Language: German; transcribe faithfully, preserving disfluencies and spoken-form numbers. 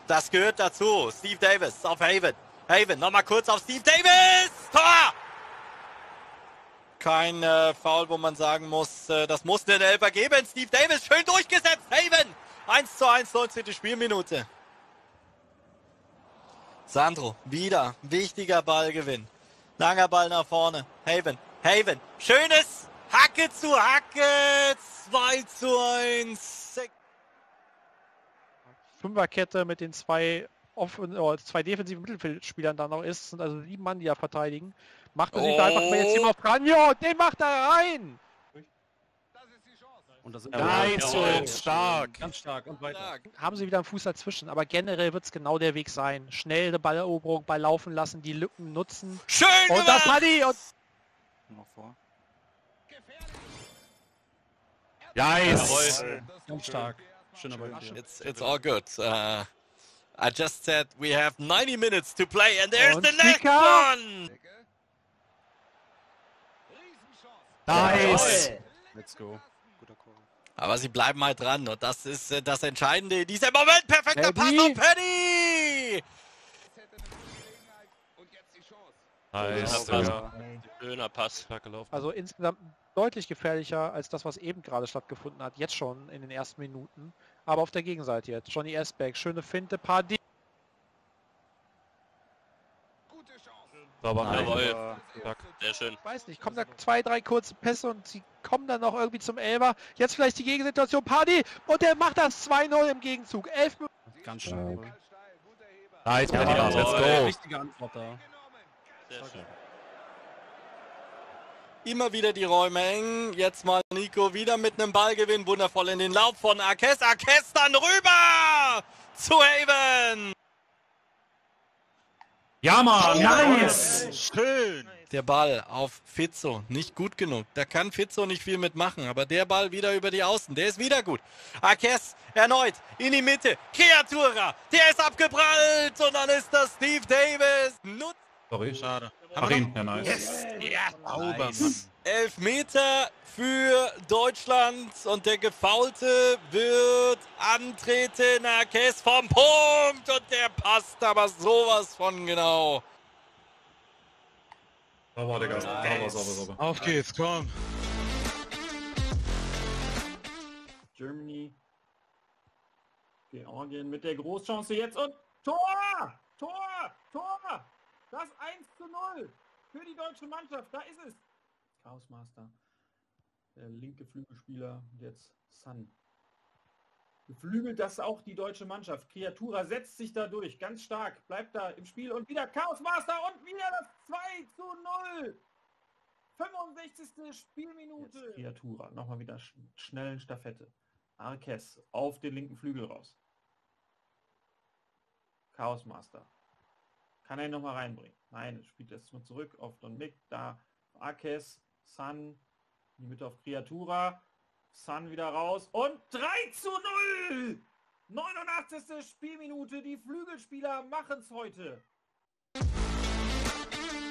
Das gehört dazu. Steve Davis auf Haven. Haven, nochmal kurz auf Steve Davis. Tor! Kein äh, Foul, wo man sagen muss, äh, das muss den Elfer geben. Steve Davis schön durchgesetzt. Haven, eins zu eins, neunzehnte Spielminute. Sandro, wieder wichtiger Ballgewinn. Langer Ball nach vorne. Haven, Haven, schönes Hacke zu Hacke. zwei zu eins. Fünferkette mit den zwei, off oh, zwei defensiven Mittelfeldspielern da noch ist. Sind also sieben Mann, die ja verteidigen. Macht er sich Oh. da einfach mal jetzt hier auf dran. Jo, den macht er rein! Und das ist eins zu eins, stark. Ganz stark und weiter. Stark. Haben sie wieder einen Fuß dazwischen. Aber generell wird es genau der Weg sein. Schnell eine Balleroberung, Ball laufen lassen, die Lücken nutzen. Schön Und gemacht. das hat die. Und Noch vor. Nice. Ganz stark. Schöner Ball. It's, it's all good. Uh, I just said we have ninety minutes to play and there's Und the next Kicker. one. Nice. Let's go. Guter Call. Aber sie bleiben halt dran und das ist äh, das Entscheidende in diesem Moment. Perfekter Pass Paddy. auf Paddy. Nice. Ja, Ja. Schöner Pass, stark gelaufen. also insgesamt deutlich gefährlicher als das, was eben gerade stattgefunden hat. Jetzt schon in den ersten Minuten. Aber auf der Gegenseite jetzt. Johnny Esbeck, schöne Finte, Paddy. Sauber. Jawohl. Stark. Sehr schön. Ich weiß nicht, kommen da zwei, drei kurze Pässe und sie kommen dann noch irgendwie zum Elfer. Jetzt vielleicht die Gegensituation, Paddy. Und der macht das zwei null im Gegenzug. Elf Minuten. Ganz stark. Nice, Ja, Paddy, let's go. Richtige Antwort da. Sehr schön. Immer wieder die Räume eng. Jetzt mal Nico wieder mit einem Ballgewinn. Wundervoll in den Lauf von Arquez. Arquez dann rüber zu Haven. Ja, Mann. Nice. Schön. Der Ball auf Fizzo. Nicht gut genug. Da kann Fizzo nicht viel mitmachen. Aber der Ball wieder über die Außen. Der ist wieder gut. Arquez erneut in die Mitte. Kreatura. Der ist abgeprallt. Und dann ist das Steve Davis. Nutzt. Sorry, schade. Mach ihn. Ja, nice. Yes. Ja. Sauber, Nice. Elf Meter für Deutschland und der Gefaulte wird antreten. Arquez vom Punkt und der passt aber sowas von genau. Sauber, Digga. Sauber, sauber, sauber. Auf geht's, komm. Germany. Georgien mit der Großchance jetzt und Tor! Tor! Tor! Das eins zu null für die deutsche Mannschaft. Da ist es. Chaosmaster. Der linke Flügelspieler. Jetzt Sun. Beflügelt das auch die deutsche Mannschaft. Kreatura setzt sich da durch. Ganz stark. Bleibt da im Spiel. Und wieder Chaosmaster. Und wieder das zwei zu null. fünfundsechzigste Spielminute. Jetzt Kreatura. Nochmal wieder sch schnellen Staffette. Arquez auf den linken Flügel raus. Chaosmaster. Kann er ihn nochmal reinbringen? Nein, spielt das mal zurück auf Don Mick. Da Arquez, Sun, in die Mitte auf Kreatura. Sun wieder raus und drei zu null! neunundachtzigste Spielminute. Die Flügelspieler machen es heute.